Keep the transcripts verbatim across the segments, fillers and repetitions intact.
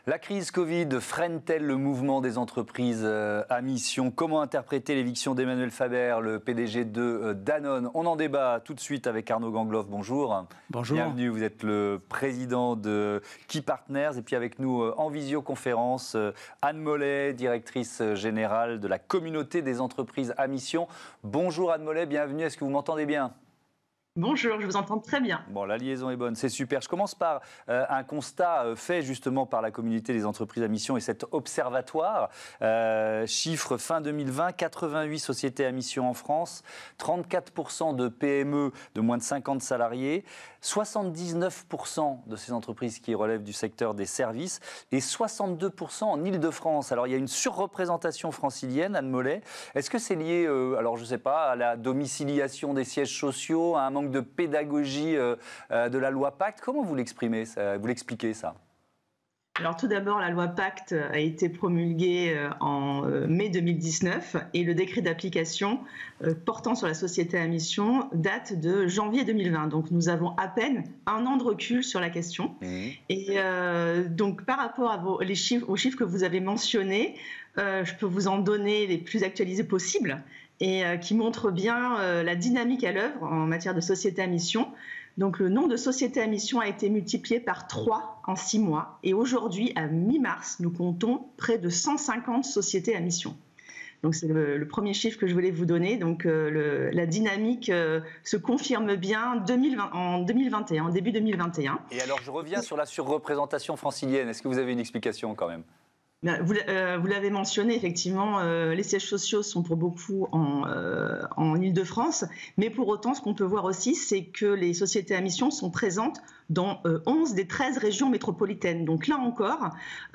La crise Covid freine-t-elle le mouvement des entreprises à mission? Comment interpréter l'éviction d'Emmanuel Faber, le P D G de Danone? On en débat tout de suite avec Arnaud Gangloff. Bonjour. Bonjour. Bienvenue, vous êtes le président de Key Partners. Et puis avec nous en visioconférence, Anne Mollet, directrice générale de la communauté des entreprises à mission. Bonjour Anne Mollet, bienvenue. Est-ce que vous m'entendez bien? Bonjour, je vous entends très bien. Bon, la liaison est bonne, c'est super. Je commence par euh, un constat euh, fait justement par la communauté des entreprises à mission et cet observatoire. Euh, chiffre fin deux mille vingt, quatre-vingt-huit sociétés à mission en France, trente-quatre pour cent de P M E de moins de cinquante salariés, soixante-dix-neuf pour cent de ces entreprises qui relèvent du secteur des services et soixante-deux pour cent en Île-de-France. Alors, il y a une surreprésentation francilienne, Anne Mollet. Est-ce que c'est lié, euh, alors je ne sais pas, à la domiciliation des sièges sociaux, à un manque de pédagogie euh, euh, de la loi Pacte? Comment vous l'exprimez, ça, vous l'expliquez ça? Alors tout d'abord, la loi Pacte a été promulguée en mai deux mille dix-neuf et le décret d'application portant sur la société à mission date de janvier deux mille vingt. Donc nous avons à peine un an de recul sur la question. Mmh. Et euh, donc par rapport à vos, les chiffres, aux chiffres que vous avez mentionnés, euh, je peux vous en donner les plus actualisés possibles et euh, qui montrent bien euh, la dynamique à l'œuvre en matière de société à mission. Donc le nombre de sociétés à mission a été multiplié par trois en six mois et aujourd'hui, à mi-mars, nous comptons près de cent cinquante sociétés à mission. Donc c'est le, le premier chiffre que je voulais vous donner. Donc euh, le, la dynamique euh, se confirme bien deux mille vingt, en deux mille vingt et un, en début deux mille vingt et un. Et alors je reviens sur la surreprésentation francilienne. Est-ce que vous avez une explication quand même? Vous, euh, vous l'avez mentionné, effectivement, euh, les sièges sociaux sont pour beaucoup en, euh, en Île-de-France, mais pour autant, ce qu'on peut voir aussi, c'est que les sociétés à mission sont présentes dans euh, onze des treize régions métropolitaines. Donc là encore,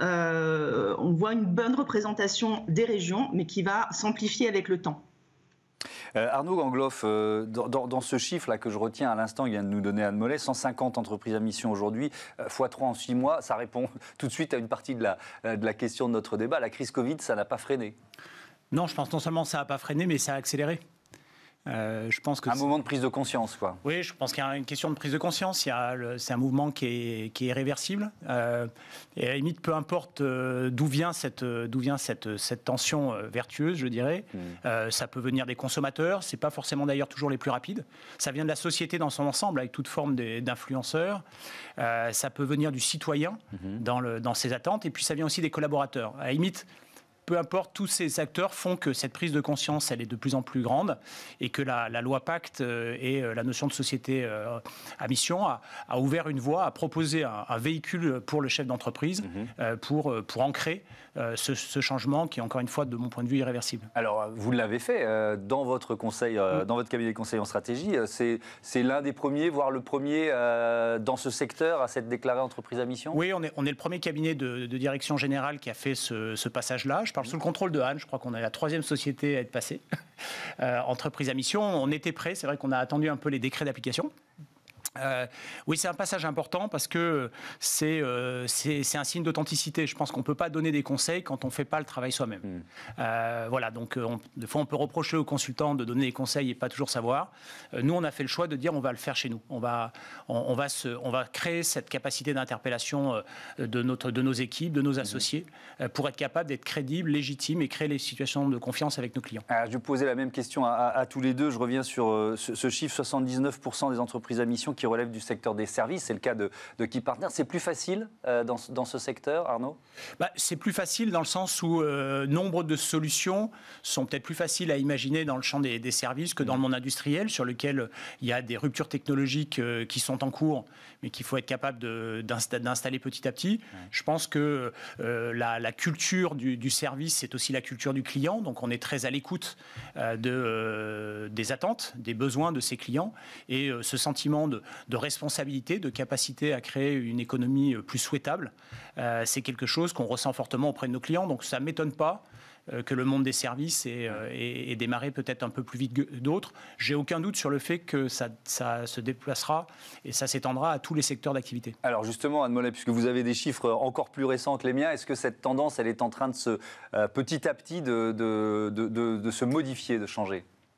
euh, on voit une bonne représentation des régions, mais qui va s'amplifier avec le temps. Euh, Arnaud Gangloff, euh, dans, dans ce chiffre-là que je retiens à l'instant, il vient de nous donner Anne Mollet, cent cinquante entreprises à mission aujourd'hui, euh, fois trois en six mois, ça répond tout de suite à une partie de la, de la question de notre débat. La crise Covid, ça n'a pas freiné? Non, je pense non seulement ça n'a pas freiné, mais ça a accéléré. Euh, je pense que un moment de prise de conscience, quoi. Oui, je pense qu'il y a une question de prise de conscience. Il y a le, c'est un mouvement qui est, qui est irréversible. Euh, et à la limite, peu importe euh, d'où vient cette, d'où vient cette, cette tension euh, vertueuse, je dirais. Mmh. Euh, ça peut venir des consommateurs. C'est pas forcément d'ailleurs toujours les plus rapides. Ça vient de la société dans son ensemble, avec toute forme de, d'influenceurs. Euh, ça peut venir du citoyen mmh. dans, le, dans ses attentes. Et puis ça vient aussi des collaborateurs. À la limite, peu importe, tous ces acteurs font que cette prise de conscience, elle est de plus en plus grande et que la, la loi Pacte euh, et euh, la notion de société euh, à mission a, a ouvert une voie, a proposé un, un véhicule pour le chef d'entreprise mmh. euh, pour, pour ancrer euh, ce, ce changement qui est encore une fois, de mon point de vue, irréversible. Alors, vous l'avez fait euh, dans votre conseil, euh, mmh. dans votre cabinet de conseil en stratégie. Euh, c'est, c'est l'un des premiers, voire le premier euh, dans ce secteur à s'être déclaré entreprise à mission? Oui, on est, on est le premier cabinet de, de direction générale qui a fait ce, ce passage-là. Je sous le contrôle de Anne, je crois qu'on est la troisième société à être passée, euh, entreprise à mission. On était prêts, c'est vrai qu'on a attendu un peu les décrets d'application. Euh, oui, c'est un passage important parce que c'est, euh, c'est, c'est un signe d'authenticité. Je pense qu'on ne peut pas donner des conseils quand on ne fait pas le travail soi-même. Mmh. Euh, voilà, donc on, des fois on peut reprocher aux consultants de donner des conseils et pas toujours savoir. Euh, nous, on a fait le choix de dire on va le faire chez nous. On va, on, on va, se, on va créer cette capacité d'interpellation euh, de, notre, de nos équipes, de nos associés, mmh. euh, pour être capable d'être crédible, légitime et créer les situations de confiance avec nos clients. Alors, je vais vous poser la même question à, à, à tous les deux. Je reviens sur euh, ce, ce chiffre, soixante-dix-neuf pour cent des entreprises à mission qui relèvent du secteur des services, c'est le cas de, de Key Partners. C'est plus facile euh, dans, dans ce secteur, Arnaud? bah, C'est plus facile dans le sens où euh, nombre de solutions sont peut-être plus faciles à imaginer dans le champ des, des services que dans le monde industriel, sur lequel il y a des ruptures technologiques euh, qui sont en cours, mais qu'il faut être capable de, d'insta- d'installer petit à petit. Ouais. Je pense que euh, la, la culture du, du service, c'est aussi la culture du client, donc on est très à l'écoute euh, de, euh, des attentes, des besoins de ses clients, et euh, ce sentiment de, de responsabilité, de capacité à créer une économie plus souhaitable. Euh, c'est quelque chose qu'on ressent fortement auprès de nos clients, donc ça ne m'étonne pas euh, que le monde des services ait, euh, ait, ait démarré peut-être un peu plus vite que d'autres. J'ai aucun doute sur le fait que ça, ça se déplacera et ça s'étendra à tous les secteurs d'activité. Alors justement, Anne Mollet, puisque vous avez des chiffres encore plus récents que les miens, est-ce que cette tendance, elle est en train de se, euh, petit à petit de, de, de, de, de se modifier, de changer ?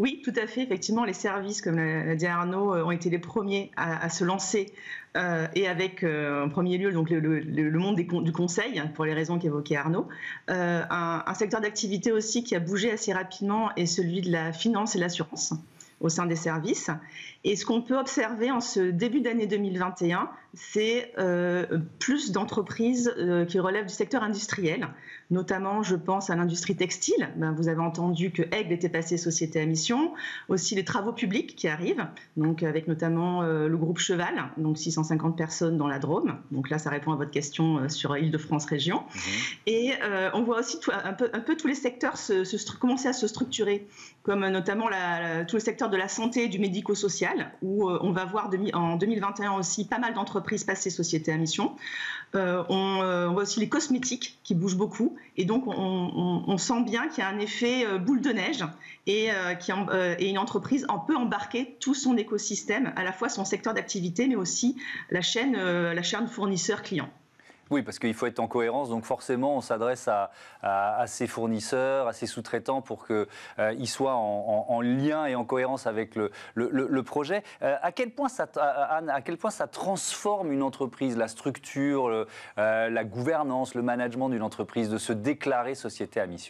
Oui, tout à fait. Effectivement, les services, comme l'a dit Arnaud, ont été les premiers à, à se lancer euh, et avec euh, en premier lieu donc le, le, le monde des, du conseil, pour les raisons qu'évoquait Arnaud. Euh, un, un secteur d'activité aussi qui a bougé assez rapidement est celui de la finance et l'assurance au sein des services. Et ce qu'on peut observer en ce début d'année deux mille vingt et un, c'est euh, plus d'entreprises euh, qui relèvent du secteur industriel. Notamment, je pense à l'industrie textile. Ben, vous avez entendu que Aigle était passé société à mission. Aussi les travaux publics qui arrivent, donc avec notamment euh, le groupe Cheval, donc six cent cinquante personnes dans la Drôme. Donc là, ça répond à votre question euh, sur Île-de-France Région. Mmh. Et euh, on voit aussi tout, un, peu, un peu tous les secteurs se, se, commencer à se structurer, comme notamment la, la, tout le secteur de la santé et du médico-social, où euh, on va voir demi, en deux mille vingt et un aussi pas mal d'entreprises passer société à mission. Euh, on, euh, on voit aussi les cosmétiques qui bougent beaucoup. Et donc, on, on, on sent bien qu'il y a un effet euh, boule de neige et, euh, qui, euh, et une entreprise en peut embarquer tout son écosystème, à la fois son secteur d'activité, mais aussi la chaîne, euh, la chaîne fournisseur-client. Oui, parce qu'il faut être en cohérence, donc forcément on s'adresse à, à, à ses fournisseurs, à ses sous-traitants pour qu'ils euh, soient en, en, en lien et en cohérence avec le, le, le projet. Euh, à, quel point ça, Anne, à quel point ça transforme une entreprise, la structure, le, euh, la gouvernance, le management d'une entreprise, de se déclarer société à mission ?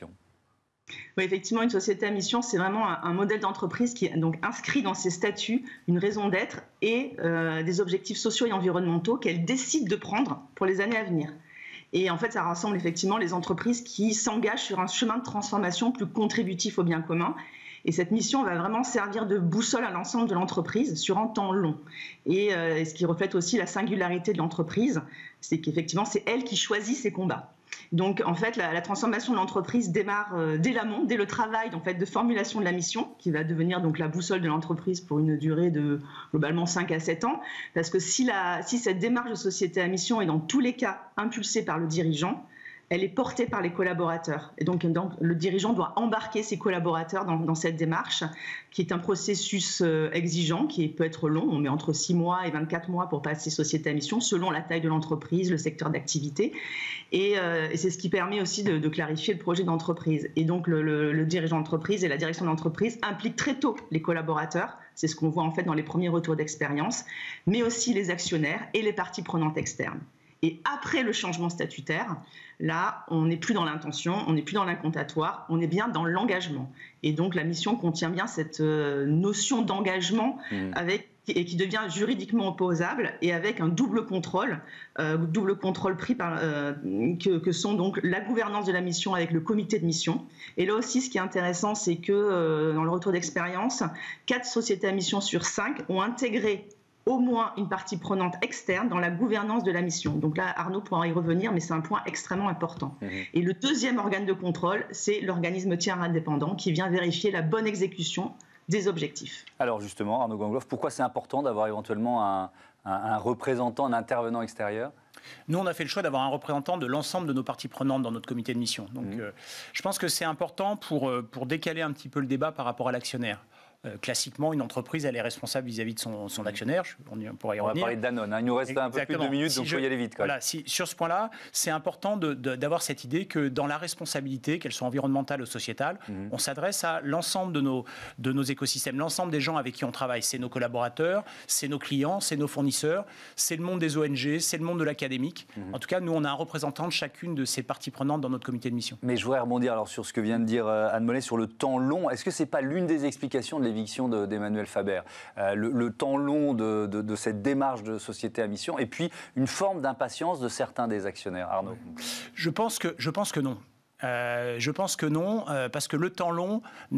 Oui, effectivement, une société à mission, c'est vraiment un, un modèle d'entreprise qui est donc inscrit dans ses statuts une raison d'être et euh, des objectifs sociaux et environnementaux qu'elle décide de prendre pour les années à venir. Et en fait, ça rassemble effectivement les entreprises qui s'engagent sur un chemin de transformation plus contributif au bien commun. Et cette mission va vraiment servir de boussole à l'ensemble de l'entreprise sur un temps long. Et, euh, et ce qui reflète aussi la singularité de l'entreprise, c'est qu'effectivement, c'est elle qui choisit ses combats. Donc, en fait, la, la transformation de l'entreprise démarre euh, dès l'amont, dès le travail en fait, de formulation de la mission, qui va devenir donc la boussole de l'entreprise pour une durée de globalement cinq à sept ans. Parce que si, la, si cette démarche de société à mission est dans tous les cas impulsée par le dirigeant, elle est portée par les collaborateurs. Et donc, donc le dirigeant doit embarquer ses collaborateurs dans, dans cette démarche, qui est un processus euh, exigeant, qui peut être long. On met entre six mois et vingt-quatre mois pour passer société à mission, selon la taille de l'entreprise, le secteur d'activité. Et, euh, et c'est ce qui permet aussi de, de clarifier le projet d'entreprise. Et donc, le, le, le dirigeant d'entreprise et la direction d'entreprise impliquent très tôt les collaborateurs. C'est ce qu'on voit en fait dans les premiers retours d'expérience, mais aussi les actionnaires et les parties prenantes externes. Et après le changement statutaire, là, on n'est plus dans l'intention, on n'est plus dans l'incantatoire, on est bien dans l'engagement. Et donc, la mission contient bien cette euh, notion d'engagement mmh. avec, et qui devient juridiquement opposable et avec un double contrôle, euh, double contrôle pris par, euh, que, que sont donc la gouvernance de la mission avec le comité de mission. Et là aussi, ce qui est intéressant, c'est que euh, dans le retour d'expérience, quatre sociétés à mission sur cinq ont intégré au moins une partie prenante externe dans la gouvernance de la mission. Donc là, Arnaud pourra y revenir, mais c'est un point extrêmement important. Mmh. Et le deuxième organe de contrôle, c'est l'organisme tiers indépendant qui vient vérifier la bonne exécution des objectifs. Alors justement, Arnaud Gangloff, pourquoi c'est important d'avoir éventuellement un, un, un représentant, un intervenant extérieur ? Nous, on a fait le choix d'avoir un représentant de l'ensemble de nos parties prenantes dans notre comité de mission. Donc, mmh. euh, je pense que c'est important pour, pour décaler un petit peu le débat par rapport à l'actionnaire. Euh, classiquement, une entreprise, elle est responsable vis-à-vis de son, son actionnaire. On, y, on pourra y on revenir. On va parler de Danone. Hein. Il nous reste Exactement. un peu plus de deux minutes, si donc il faut y aller vite. Quand voilà, si, sur ce point-là, c'est important de, de, d'avoir cette idée que dans la responsabilité, qu'elle soit environnementale ou sociétale, mmh. on s'adresse à l'ensemble de nos, de nos écosystèmes, l'ensemble des gens avec qui on travaille. C'est nos collaborateurs, c'est nos clients, c'est nos fournisseurs, c'est le monde des O N G, c'est le monde de l'académique. Mmh. En tout cas, nous, on a un représentant de chacune de ces parties prenantes dans notre comité de mission. Mais je voudrais rebondir alors sur ce que vient de dire Anne Mollet sur le temps long. Est-ce que ce n'est pas l'une des explications de l'éviction de, d'Emmanuel Faber, euh, le, le temps long de, de, de cette démarche de société à mission, et puis une forme d'impatience de certains des actionnaires. Arnaud ? Je pense que, je pense que non. Euh, je pense que non, euh, parce que le temps long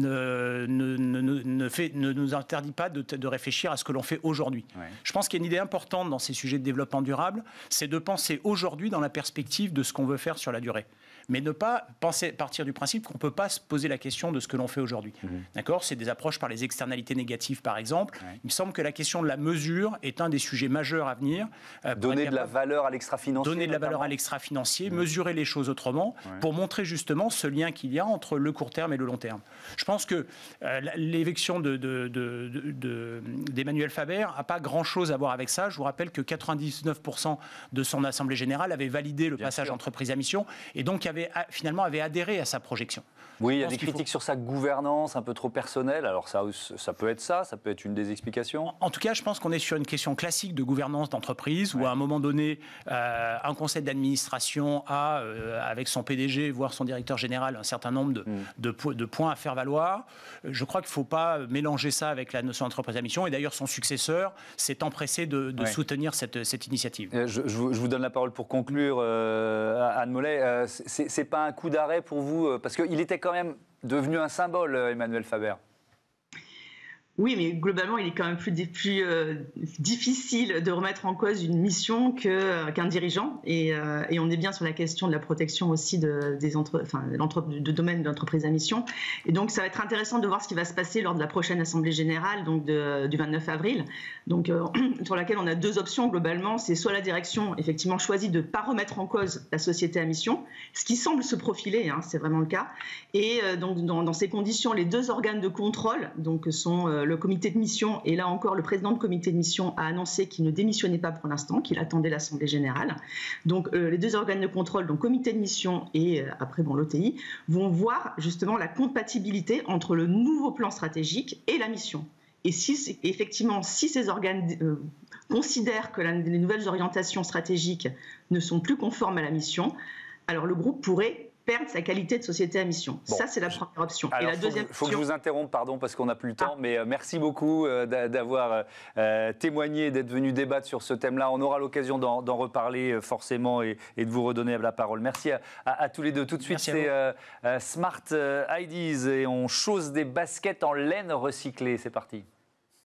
ne, ne, ne, ne, fait, ne nous interdit pas de, de réfléchir à ce que l'on fait aujourd'hui. Ouais. Je pense qu'il y a une idée importante dans ces sujets de développement durable, c'est de penser aujourd'hui dans la perspective de ce qu'on veut faire sur la durée. Mais ne pas penser, partir du principe qu'on ne peut pas se poser la question de ce que l'on fait aujourd'hui. Mmh. D'accord ? C'est des approches par les externalités négatives, par exemple. Ouais. Il me semble que la question de la mesure est un des sujets majeurs à venir. Euh, donner de la valeur à l'extra-financier. Donner de la valeur à l'extra-financier, mmh. mesurer les choses autrement, ouais. pour montrer justement ce lien qu'il y a entre le court terme et le long terme. Je pense que euh, l'éviction de, de, de, de, de, d'Emmanuel Faber n'a pas grand-chose à voir avec ça. Je vous rappelle que quatre-vingt-dix-neuf pour cent de son Assemblée générale avait validé le Bien passage sûr. entreprise à mission, et donc il y avait avait, finalement avait adhéré à sa projection. Oui, il y a des critiques faut... sur sa gouvernance un peu trop personnelle. Alors ça, ça peut être ça, ça peut être une des explications. En tout cas, je pense qu'on est sur une question classique de gouvernance d'entreprise, ouais. où à un moment donné, euh, un conseil d'administration a, euh, avec son P D G, voire son directeur général, un certain nombre de, mm. de, po- de points à faire valoir. Je crois qu'il ne faut pas mélanger ça avec la notion d'entreprise à mission. Et d'ailleurs, son successeur s'est empressé de, de ouais. soutenir cette, cette initiative. Je, je, vous, je vous donne la parole pour conclure, euh, Anne Mollet. Euh, c'est, c'est pas un coup d'arrêt pour vous, parce qu'il était quand même devenu un symbole, Emmanuel Faber. Oui, mais globalement, il est quand même plus, plus euh, difficile de remettre en cause une mission que, qu'un dirigeant. Et, euh, et on est bien sur la question de la protection aussi de, des entre, enfin, de domaine de l'entreprise à mission. Et donc, ça va être intéressant de voir ce qui va se passer lors de la prochaine Assemblée générale, donc de, du vingt-neuf avril, donc, euh, sur laquelle on a deux options globalement. C'est soit la direction, effectivement, choisit de ne pas remettre en cause la société à mission, ce qui semble se profiler, hein, c'est vraiment le cas. Et euh, donc, dans, dans ces conditions, les deux organes de contrôle donc, sont euh, le comité de mission, et là encore, le président du comité de mission a annoncé qu'il ne démissionnait pas pour l'instant, qu'il attendait l'Assemblée générale. Donc, euh, les deux organes de contrôle, donc comité de mission et euh, après, bon, l'O T I, vont voir justement la compatibilité entre le nouveau plan stratégique et la mission. Et si, effectivement, si ces organes euh, considèrent que la, les nouvelles orientations stratégiques ne sont plus conformes à la mission, alors le groupe pourrait perdre sa qualité de société à mission. Bon. Ça, c'est la première option. Alors, et la deuxième Il faut option... que je vous interrompe, pardon, parce qu'on n'a plus le temps, ah. mais euh, merci beaucoup euh, d'avoir euh, témoigné, d'être venu débattre sur ce thème-là. On aura l'occasion d'en, d'en reparler euh, forcément et, et de vous redonner la parole. Merci à, à, à tous les deux. Tout de suite, merci c'est euh, euh, Smart I Ds et on chausse des baskets en laine recyclée. C'est parti.